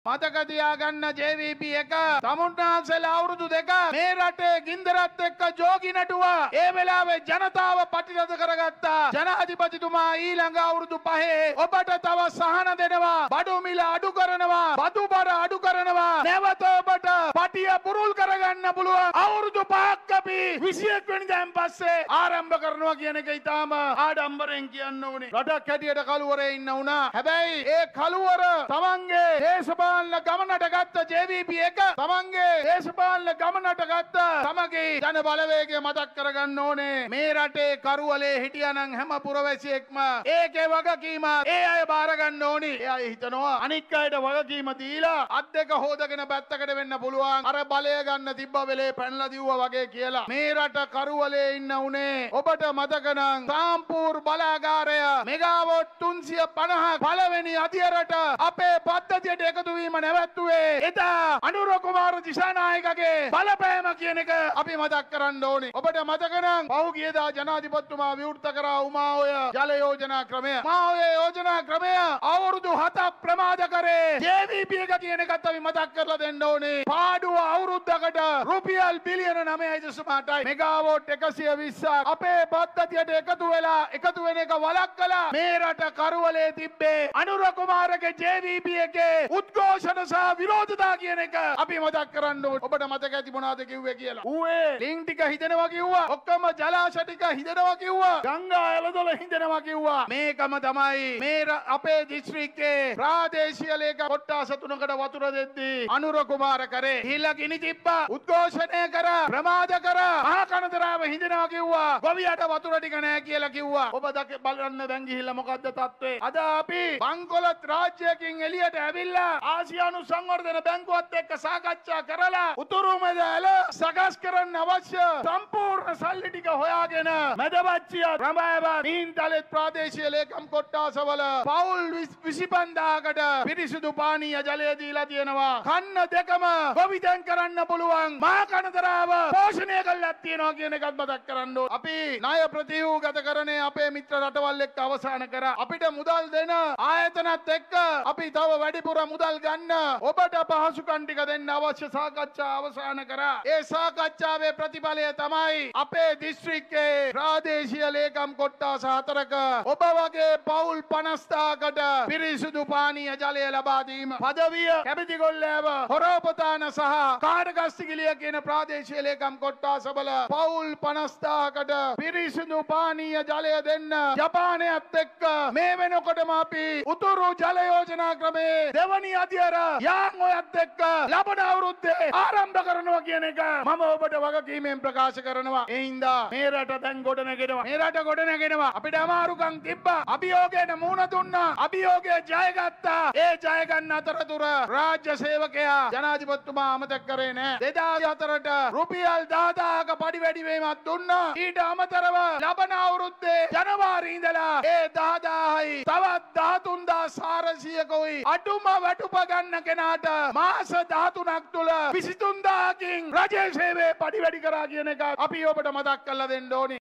මතක තියාගන්න JVP එක තමුන්නාන්සලා අවුරුදු දෙක මේ රටේ ගින්දරත් එක්ක ජෝගි නටුවා. ඒ වෙලාවේ ජනතාව පටිගත කරගත්තා. ජනාධිපතිතුමා ඊළඟ අවුරුදු 5 ඔබට තව සහන දෙනවා. බඩු මිල අඩු කරනවා. බදු බර අඩු කරනවා. නැවත ඔබට පටිය පුරුල් කරගන්න පුළුවන්. අවුරුදු 5ක් අපි 21 වෙනිදාන් පස්සේ ආරම්භ කරනවා කියන එක ඊටාම ආඩම්බරෙන් කියන්න ඕනේ. රටක් හැටියට කළුවරේ ඉන්න උනා. හැබැයි ඒ කළුවර තමන්ගේ දේශපාලන ගමනට ගත්ත JVP එක තමන්ගේ දේශපාලන ගමනට ගත්ත තමගේ ජන බලවේගය මතක් කරගන්න ඕනේ. මේ රටේ කරුවලේ හිටියානම් හැම පුරවැසියෙක්ම ඒකේ වගකීම ඒ අය බාර ගන්න ඕනි. ඒ අය හිතනවා අනික් අයට වගකීම දීලා අත් දෙක හොදගෙන පැත්තකට වෙන්න පුළුවන්. අර බලය ගන්න තිබ්බ වෙලේ පැනලා දිව්වා වගේ කියලා. මේ රට කරුවලේ ඉන්න උනේ ඔබට මතක නම් සාම්පූර් බලාගාරය මෙගාවොට් 350 පළවෙනි අධියරට අපේ පද්ධතියට එකතු වීම නැවැත්තුවේ එදා අනුර කුමාර දිසානායකගේ බලපෑම කියන එක අපි මතක් කරන්න ඕනේ. ඔබට මතක නම් පහුගියදා ජනාධිපතිතුමා විවෘත කරා උමාඔය ජල යෝජනා ක්‍රමය. උමාඔය යෝජනා ක්‍රමය අවුරුදු 7ක් ප්‍රමාද කරේ JVP එක කියන එකත් අපි මතක් කරලා දෙන්න ඕනේ. පාඩුව අවුරුද්දකට රුපියල් බිලියන 9.8යි මෙගාවොට් 120ක් අපේ පද්ධතියට එකතු වෙන එක වළක්වලා මේ රට කරුවලේ තිබ්බේ අනුර කුමාරගේ JVP එකේ උද්ඝෝෂණ සහ විරෝධතා කියන එක අපි මතක් කරන්න ඕනේ. ඔබට මතක ඇති මොනවද කිව්වේ කියලා. ඌේ ලිං ටික හිතෙනවා කිව්වා. ඔක්කොම ජලාශ ටික හිතෙනවා කිව්වා. ගංගා ඇලදොල හිතෙනවා කිව්වා. මේකම තමයි මේ අපේ දිස්ත්‍රික්කේ ප්‍රාදේශීය ලේකම් කොට්ටාස 3කට වතුර දෙද්දී අනුර කුමාර කරේ. හිල්ලා ගිනි තිබ්බා. උද්ඝෝෂණය කරා. ප්‍රමාද කරා. මහා කනදරාව හිතෙනවා කිව්වා. ගොවියට වතුර ටික නැහැ කියලා කිව්වා. ඔබ බලන්න දැන් ගිහිල්ලා මොකද්ද තත්ත්වේ? අද අපි බංකොලොත් රාජ්‍යයකින් එළියට ඇවිල්ලා ආසියානු සංවර්ධන බැංකුවත් එක්ක සාකච්ඡා කරලා උතුරු මැදඇල සකස් කරන්න අවශ්‍ය සම්පූර්ණ සල්ලි ටික හොයාගෙන මැදවච්චිය ප්‍රභාවත් මීන්තලෙත් ප්‍රාදේශීය ලේකම් කොට්ටාසවල පවුල් 25000කට පිරිසිදු පානීය ජලය දීලා තියෙනවා. කන්න දෙකම ගොවිතැන් කරන්න පුළුවන් මහා කනදරාව පෝෂණය කරලා තියෙනවා කියන එකත් මතක් කරන්න ඕනේ. අපි ණය ප්‍රතිව්‍යුහගතකරණය අපේ මිත්‍ර රටවල් එක්ක අවසන් කරා. අපිට මුදල් දෙන ආයතනත් එක්ක අපි තව වැඩිපුර මුදල් ගන්න ඔබට පහසුකම් ටික දෙන්න අවශ්‍ය සාකච්ඡා අවසන් කරා. ඒ සාකච්ඡාවේ ප්‍රතිඵලය තමයි අපේ දිස්ත්‍රික්කයේ ප්‍රාදේශීය ලේකම් කොට්ටාස 4ක ඔබ වගේ පවුල් 50000කට පිරිසිදු පානීය ජලය ලබා දීම. පදවිය කැපිතිගොල්ලෑව හොරෝපතාන සහ කාඩගස්තිගිලිය කියන ප්‍රාදේශීය ලේකම් කොට්ටාසවල පවුල් 50000කට පිරිසිදු පානීය ජලය දෙන්න ජපානයත් එක්ක මේ වෙනකොටම අපි උතුරු ජල යෝජනා ක්‍රමේ දෙවනි අධියර යාන් ඔයත් එක්ක ලබන අවුරුද්දේ ආරම්භ කරනවා කියන එක මම ඔබට වගකීමෙන් ප්‍රකාශ කරනවා. ඒ හින්දා මේ රට දැන් ගොඩනගෙනවා. මේ රට ගොඩනගෙනවා. අපිට අමාරුකම් තිබ්බා. අභියෝගයට මුහුණ දුන්නා. අභියෝගය ජයගත්තා. ඒ ජය ගන්න අතරතුර රාජ්‍ය සේවකයා ජනාධිපතිතුමා අමතක කරේ නෑ. 2004ට රුපියල් 10000ක පඩි වැඩිවීමක් දුන්නා. ඊට අමතරව ලබන අවුරුද්දේ ජනවාරි ඉඳලා ඒ 10000යි තවත් 13400කුයි අඩුම වැටුප ගන්න කෙනාට මාස 13ක් තුල 23000කින් රජයේ සේවයේ පඩි වැඩි කරා කියන එක අපි ඔබට මතක් කරලා දෙන්න ඕනේ.